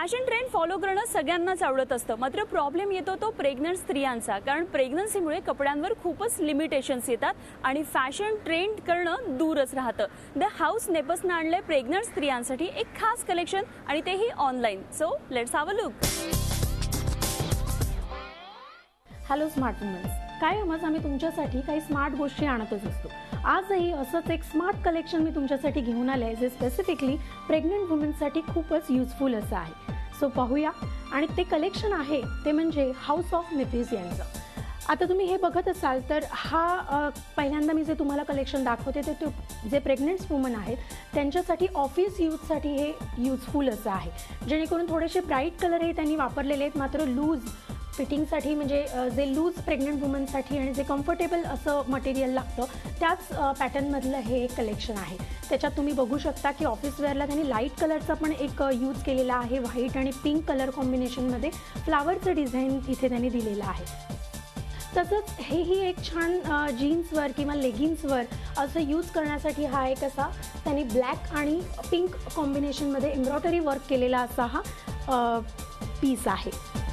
Fashion trend follow करणं सगळ्यांनाच आवडत असतं, मात्र प्रॉब्लेम येतो तो प्रेग्नंट स्त्रियांचा. कारण प्रेग्नन्सीमुळे कपड्यांवर खूपच लिमिटेशन्स येतात आणि फॅशन ट्रेंड करणं दूरच राहतं. द हाऊस नेपसनं आणलंय प्रेग्नंट स्त्रियांसाठी एक खास कलेक्शन आणि तेही online. So let's have a look. Hello smart women's, कायमच आम्ही तुमच्यासाठी काही स्मार्ट गोष्टी आणतच असतो. आजही असंच एक स्मार्ट कलेक्शन मी तुमच्यासाठी घेऊन आले आहे, जे स्पेसिफिकली प्रेग्नंट वुमन्ससाठी खूपच युजफुल असं आहे. सो पाहूया. आणि ते कलेक्शन आहे ते म्हणजे हाऊस ऑफ नेपीज यांचं. आता तुम्ही हे बघत असाल तर हा पहिल्यांदा मी जे तुम्हाला कलेक्शन दाखवते ते जे प्रेग्नंट वुमन आहेत त्यांच्यासाठी ऑफिस यूजसाठी हे युजफुल असं आहे. जेणेकरून थोडेसे ब्राईट कलरही त्यांनी वापरलेले आहेत, मात्र लूज फिटिंगसाठी म्हणजे जे लूज प्रेग्नंट वुमनसाठी आणि जे कम्फर्टेबल असं मटेरियल लागतं त्याच पॅटर्नमधलं हे एक कलेक्शन आहे. त्याच्यात तुम्ही बघू शकता की ऑफिस वेअरला त्यांनी लाईट कलरचा पण एक यूज केलेला आहे. व्हाईट आणि पिंक कलर कॉम्बिनेशनमध्ये फ्लावरचं डिझाईन इथे त्यांनी दिलेलं आहे. तसंच हेही एक छान जीन्सवर किंवा लेगिन्सवर असं यूज करण्यासाठी हा एक असा त्यांनी ब्लॅक आणि पिंक कॉम्बिनेशनमध्ये एम्ब्रॉयडरी वर्क केलेला असा हा पीस आहे.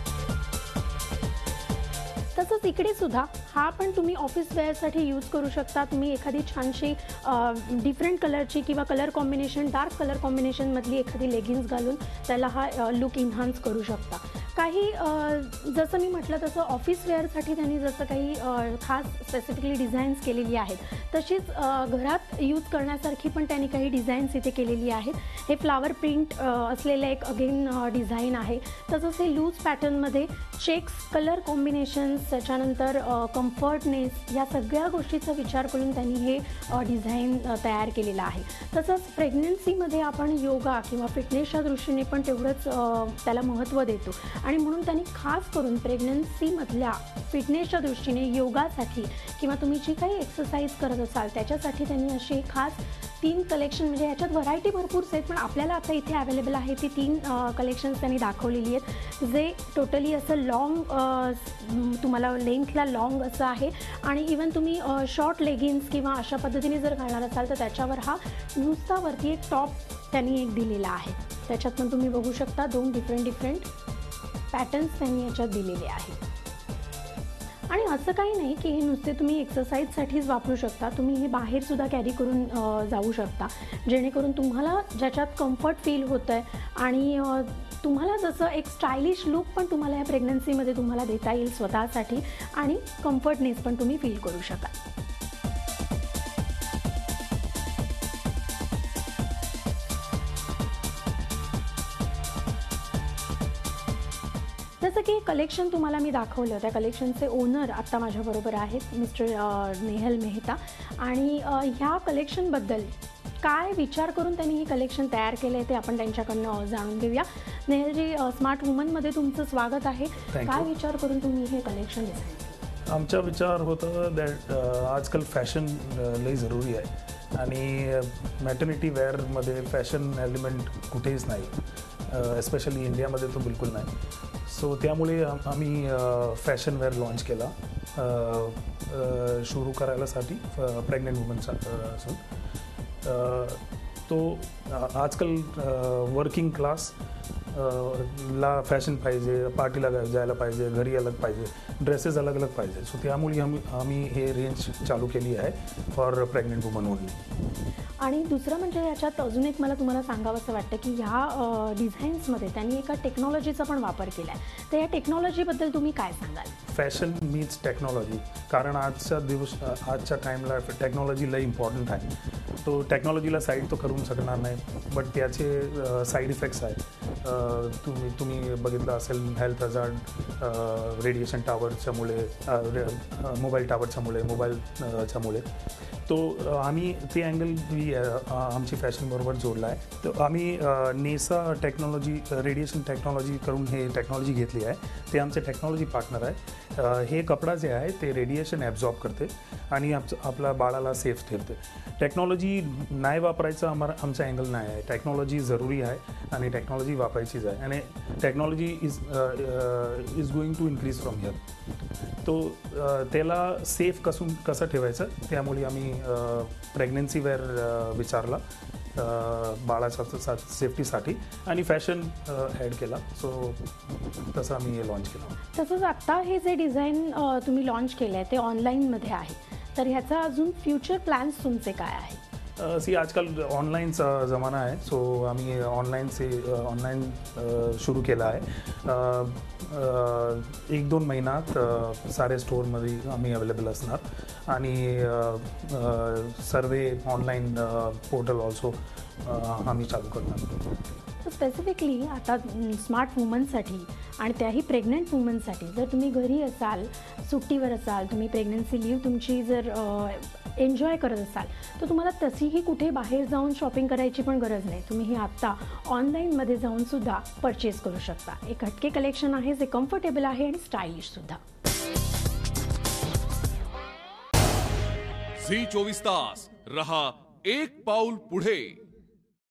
तसंच इकडे सुद्धा हा पण तुम्ही ऑफिस वेअरसाठी यूज करू शकता. तुम्ही एखादी छानशी डिफरंट कलरची किंवा कलर कॉम्बिनेशन डार्क कलर कॉम्बिनेशनमधली एखादी लेगिन्स घालून त्याला हा लुक इन्हान्स करू शकता. काही जसं मी म्हटलं तसं ऑफिस वेअरसाठी त्यांनी जसं काही खास स्पेसिफिकली डिझाईन्स केलेली आहेत, तशीच घरात यूज करण्यासारखी पण त्यांनी काही डिझाईन्स इथे केलेली आहेत. हे फ्लावर प्रिंट असलेलं एक अगेन डिझाईन आहे. तसंच हे लूज पॅटर्नमध्ये चेक्स कलर कॉम्बिनेशन्स, त्याच्यानंतर कम्फर्टनेस या सगळ्या गोष्टीचा विचार करून त्यांनी हे डिझाईन तयार केलेलं आहे. तसंच प्रेग्नन्सीमध्ये आपण योगा किंवा फिटनेसच्या दृष्टीने पण तेवढंच त्याला महत्त्व देतो आणि म्हणून त्यांनी खास करून प्रेग्नन्सीमधल्या फिटनेसच्या दृष्टीने योगासाठी किंवा तुम्ही जी काही एक्सरसाइज करत असाल त्याच्यासाठी त्यांनी अशी खास 3 कलेक्शन, म्हणजे ह्याच्यात व्हरायटी भरपूर आहेत पण आपल्याला आता इथे अवेलेबल आहे ती 3 कलेक्शन्स त्यांनी दाखवलेली आहेत, जे टोटली असं लॉंग तुम्हाला लेंथला लॉंग असं आहे. आणि इवन तुम्ही शॉर्ट लेगिन्स किंवा अशा पद्धतीने जर घालणार असाल तर त्याच्यावर हा नुसता वरती एक टॉप त्यांनी एक दिलेला आहे. त्याच्यात पण तुम्ही बघू शकता 2 डिफरंट पॅटर्न्स त्यांनी याच्यात दिलेले आहेत. आणि असं काही नाही की हे नुसते तुम्ही एक्सरसाइजसाठीच वापरू शकता, तुम्ही हे बाहेरसुद्धा कॅरी करून जाऊ शकता, जेणेकरून तुम्हाला ज्याच्यात कम्फर्ट फील होतं आहे आणि तुम्हाला जसं एक स्टायलिश लुक पण तुम्हाला या प्रेग्नन्सीमध्ये तुम्हाला देता येईल स्वतःसाठी आणि कम्फर्टनेस पण तुम्ही फील करू शकाल. जसं की कलेक्शन तुम्हाला मी दाखवलं, त्या कलेक्शनचे ओनर आत्ता माझ्याबरोबर आहेत मिस्टर नेहल मेहता. आणि ह्या कलेक्शनबद्दल काय विचार करून त्यांनी हे कलेक्शन तयार केलं आहे ते आपण त्यांच्याकडनं जाणून घेऊया. नेहलजी, स्मार्ट वुमनमध्ये तुमचं स्वागत आहे. काय विचार करून तुम्ही हे कलेक्शन डिझाईन केलं? आमचा विचार होता दॅट आजकाल फॅशन लई जरुरी आहे आणि मॅटर्निटी वेअरमध्ये फॅशन एलिमेंट कुठेच नाही, एस्पेशली इंडियामध्ये तो बिलकुल नाही. सो त्यामुळे आम्ही फॅशन वेअर लॉन्च केला सुरू करायलासाठी प्रेग्नंट वुमनचा असून. तो आजकाल वर्किंग क्लास ला फॅशन पाहिजे, पार्टीला जायला पाहिजे, घरी अलग पाहिजे, ड्रेसेस अलग अलग पाहिजे. सो त्यामुळे आम्ही हे रेंज चालू केली आहे फॉर प्रेग्नंट वुमन ओनली. आणि दुसरं म्हणजे याच्यात अजून एक मला तुम्हाला सांगावं असं वाटतं की ह्या डिझाईन्समध्ये त्यांनी एका टेक्नॉलॉजीचा पण वापर केला आहे. तर या टेक्नॉलॉजीबद्दल तुम्ही काय सांगाल? फॅशन मीन्स टेक्नॉलॉजी, कारण आजच्या टाईमला टेक्नॉलॉजी लई इम्पॉर्टंट आहे. तो टेक्नॉलॉजीला साईड तो करू शकणार नाही, बट त्याचे साईड इफेक्ट्स आहेत. तुम्ही बघितलं असेल हेल्थ हजार्ड, रेडिएशन टावरच्यामुळे, मोबाईल टावरच्यामुळे तो आम्ही ते अँगल आमची फॅशनबरोबर जोडला आहे. तर आम्ही नेसा टेक्नॉलॉजी, रेडिएशन टेक्नॉलॉजी करून हे टेक्नॉलॉजी घेतली आहे. ते आमचे टेक्नॉलॉजी पार्टनर आहे. हे कपडा जे आहे ते रेडिएशन ॲब्झॉर्ब करते आणि आपल्या बाळाला सेफ ठेवते. टेक्नॉलॉजी नाही वापरायचं आमचा अँगल नाही आहे. टेक्नॉलॉजी जरुरी आहे आणि टेक्नॉलॉजी वापरायचीच आहे आणि technology is going to increase from here. तो त्याला सेफ कसं ठेवायचं, त्यामुळे आम्ही प्रेग्नन्सी वेअर विचारला बाळाच्या सेफ्टीसाठी आणि फॅशन ॲड केला. सो तसं आम्ही हे लॉन्च केलं. तसंच आत्ता हे जे डिझाईन तुम्ही लॉन्च केलं आहे ते ऑनलाईनमध्ये आहे, तर ह्याचा अजून फ्युचर प्लॅन्स तुमचे काय आहेत? आजकाल ऑनलाईनचा जमाना आहे. सो आम्ही ऑनलाईन सुरू केला आहे. 1-2 महिन्यात सारे स्टोअरमध्ये आम्ही अवेलेबल असणार आणि सर्व ऑनलाईन पोर्टल ऑल्सो आम्ही चालू करणार. स्पेसिफिकली आता स्मार्ट वुमनसाठी आणि त्याही प्रेग्नंट वुमनसाठी, जर तुम्ही घरी असाल, सुट्टीवर असाल, तुम्ही प्रेग्नन्सी लीव तुमची जर एन्जॉय करत असाल, तर तुम्हाला तशीही कुठे बाहेर जाऊन शॉपिंग करायची पण गरज नाही. तुम्ही हे आत्ता ऑनलाईनमध्ये जाऊनसुद्धा परचेस करू शकता. एक हटके कलेक्शन आहे जे कम्फर्टेबल आहे आणि स्टायलिशसुद्धा. झी 24 तास रहा एक पाऊल पुढे.